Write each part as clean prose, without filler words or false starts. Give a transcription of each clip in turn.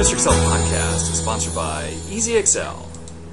Mr. Excel podcast is sponsored by Easy Excel.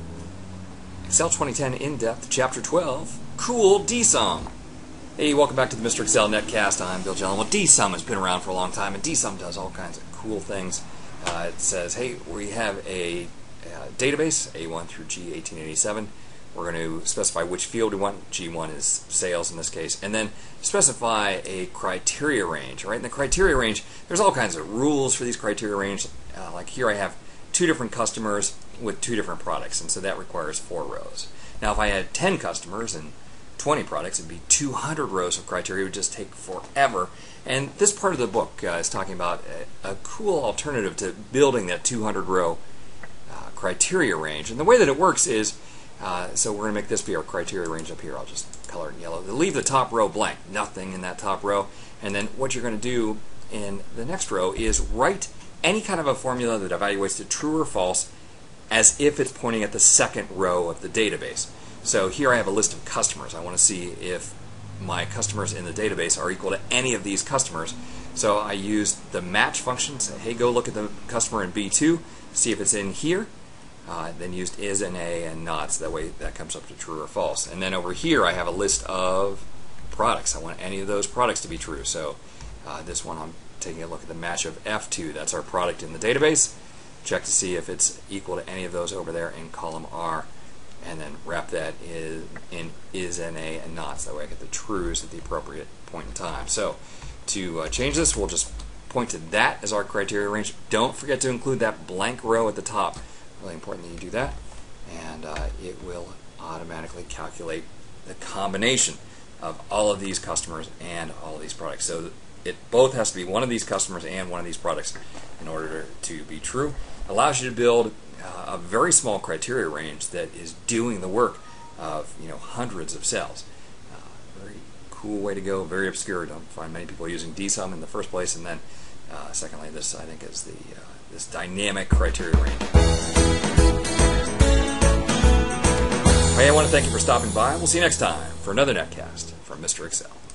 Excel 2010 In-Depth, Chapter 12, Cool DSUM. Hey, welcome back to the Mr. Excel netcast. I'm Bill Gellin. Well, DSUM has been around for a long time, and DSUM does all kinds of cool things. It says, hey, we have a database, A1 through G1887. We're going to specify which field we want. G1 is sales in this case. And then specify a criteria range. Right? In the criteria range, there's all kinds of rules for these criteria range. Like here I have 2 different customers with 2 different products, and so that requires 4 rows. Now if I had 10 customers and 20 products, it'd be 200 rows of criteria. It would just take forever. And this part of the book is talking about a cool alternative to building that 200-row criteria range. And the way that it works is, so we're going to make this be our criteria range up here. I'll just color it in yellow. Leave the top row blank, nothing in that top row. And then what you're going to do in the next row is write any kind of a formula that evaluates to true or false as if it's pointing at the second row of the database. So here I have a list of customers. I want to see if my customers in the database are equal to any of these customers. So I used the match function. Say, hey, go look at the customer in B2, see if it's in here. Then used is and a and not, so that way that comes up to true or false. And then over here I have a list of products. I want any of those products to be true. So this one I'm taking a look at the match of F2. That's our product in the database. Check to see if it's equal to any of those over there in column R. And then wrap that in is and a and not, so that way I get the trues at the appropriate point in time. So to change this, we'll just point to that as our criteria range. Don't forget to include that blank row at the top. Really important that you do that, and it will automatically calculate the combination of all of these customers and all of these products. So it both has to be one of these customers and one of these products in order to be true. Allows you to build a very small criteria range that is doing the work of hundreds of cells. Very cool way to go. Very obscure. Don't find many people using DSUM in the first place, and then secondly, this I think is the this dynamic criteria range. Hey, I want to thank you for stopping by. We'll see you next time for another netcast from Mr. Excel.